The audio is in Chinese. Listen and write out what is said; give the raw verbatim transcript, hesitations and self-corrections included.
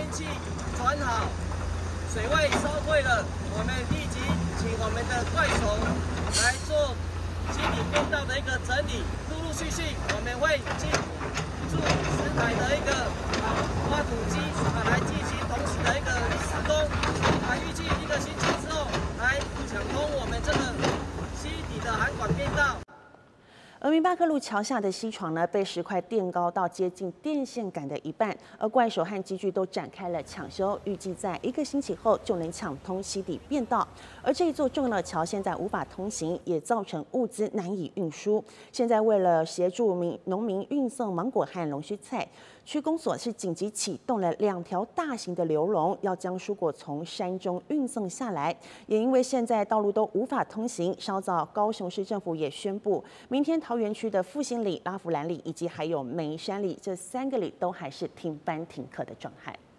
气转好，水位收退了，我们立即请我们的怪手来做溪底变道的一个整理，陆陆续续我们会进驻十台的一个啊挖土机啊来进行同时的一个施工，啊预计一个星期之后来抢通我们这个溪底的涵管变道。 而明巴克路桥下的溪床呢，被石块垫高到接近电线杆的一半，而怪手和机具都展开了抢修，预计在一个星期后就能抢通溪底变道。而这一座重要的桥现在无法通行，也造成物资难以运输。现在为了协助民农民运送芒果和龙须菜，区公所是紧急启动了两条大型的流笼，要将蔬果从山中运送下来。也因为现在道路都无法通行，稍早高雄市政府也宣布，明天桃园区的复兴里、拉福兰里以及还有梅山里这三个里都还是停班停课的状态。